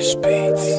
Flash Beats.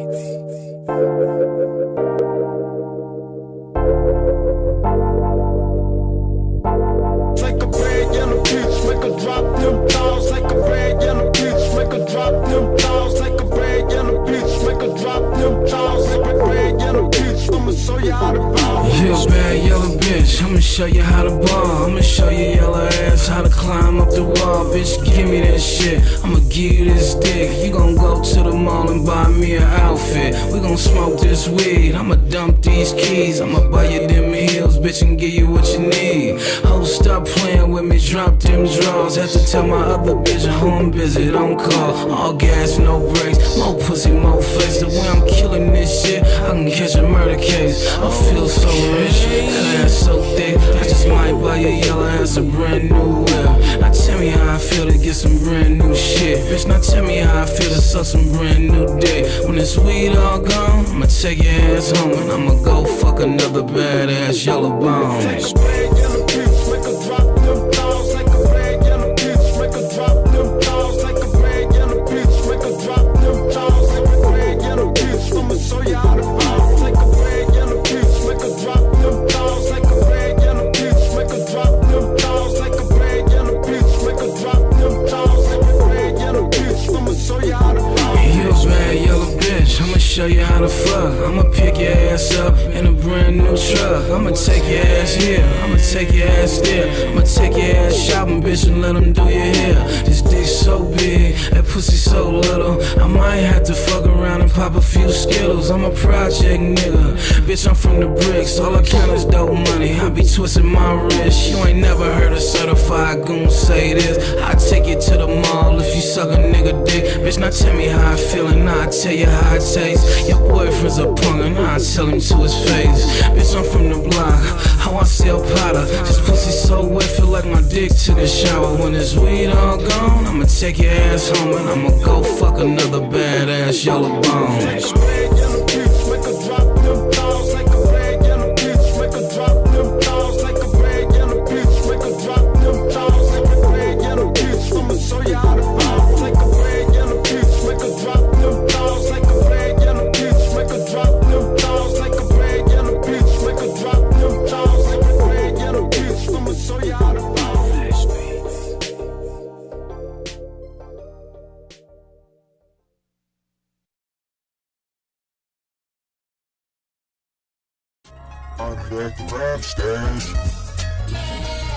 Like a red yellow peach, make her drop them balls. Like a red yellow peach, make her drop them balls. Like a red yellow peach, make her drop them balls. Like a red yellow peach, I'ma show you how to ball. You a bad yellow bitch, I'ma show you how to ball. I'ma show you yellow ass how to climb up the wall. Bitch, give me that shit, I'ma give you this dick. You gon' go to the mall and buy me an outfit. We gon' smoke this weed, I'ma dump these keys. I'ma buy you them heels, bitch, and give you what you need. Oh, stop playing with me, drop them draws. Have to tell my other bitch who I'm busy, don't call. All gas, no brakes, more pussy, more face. The way I'm killing this shit, I can catch a murder case. I feel so rich, that ass so thick. I just might buy your yellow ass a brand new whip. Now tell me how I feel to get some brand new shit. Bitch, now tell me how I feel to suck some brand new dick. When this weed all gone, I'ma take your ass home and I'ma go fuck another badass yellow bone. Like a red yellow peach, make her drop them balls. Like a red yellow peach, make her drop them balls. Like a red yellow peach, make her drop them balls. Like a red yellow peach, I'ma show you how to ball. Like a red yellow peach, make her drop them balls. Like a red yellow peach, make her drop them balls. Like a red yellow peach, make her drop them balls. Like a red yellow peach, I'ma show you how to ball. You a bad yellow bitch, I'ma show you how to fuck. I'ma pick your ass up in a brand new truck. I'ma take your ass here, I'ma take your ass there. I'ma take your ass shopping, bitch, and let them do your hair. This dick so big, that pussy so little. I might have to fuck around and pop a few Skittles. I'm a project nigga, bitch, I'm from the bricks. All I count is dope money, I be twisting my wrist. You ain't never heard a certified goon say this. I take you to the mall if you suck a nigga dick. Bitch, now tell me how I feel and I'll tell you how it tastes. Your boyfriend's a punk and I'll tell him to his face. Bitch, I'm from the block, how I sell powder. This pussy so wet, feel like my dick took a shower. When this weed all gone, I'ma take your ass home and I'ma go fuck another badass yellow bone. Like a red yellow peach, make her drop them balls. Like a red yellow peach, make her drop them balls. Like a red yellow peach, make her drop them balls. Like a red yellow peach, I'ma show you how to ball. Like a red yellow peach, make her drop them balls. Like a red yellow peach, make her drop them balls. Like a red yellow peach, make her drop them balls. Like a red yellow peach, I'ma show you how to ball. Flash Beats. I'm back to rap stage.